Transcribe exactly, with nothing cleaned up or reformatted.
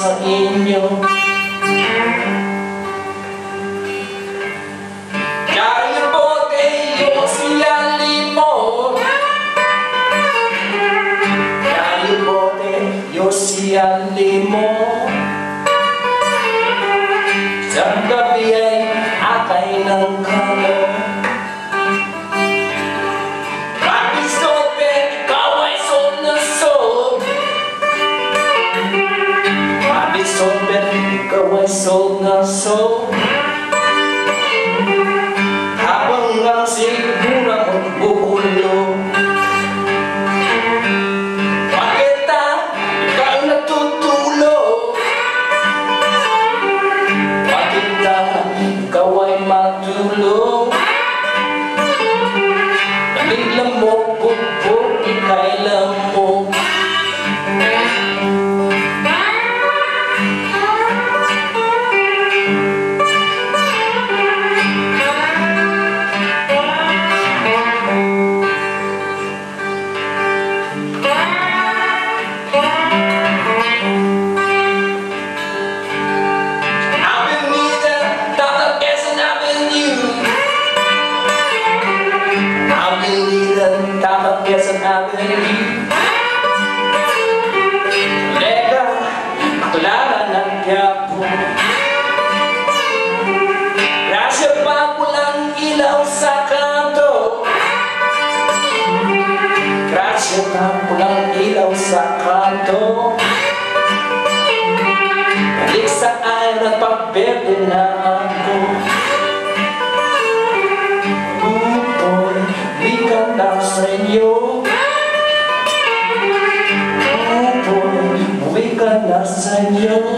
sa inyo. Kaya bote yung siyali mo, kaya bote yung siyali mo. Sa gabi ay akay ng kamo. Ikaw ay soul na soul, habang ang sigura magbubulo. Bakit na ikaw natutulog? Bakit na ikaw ay matulog? Nabiglang mo, bubog, ikailan mo. Quezon Avenue, Lega, Clara ng Quiapo. Grasya pa pulang ilaw sa kanto, grasya pa pulang ilaw sa kanto. Balik sa ay nagpaberde na ako. Buboy, di ka na sa inyo. Buboy, uwi ka na sa inyo.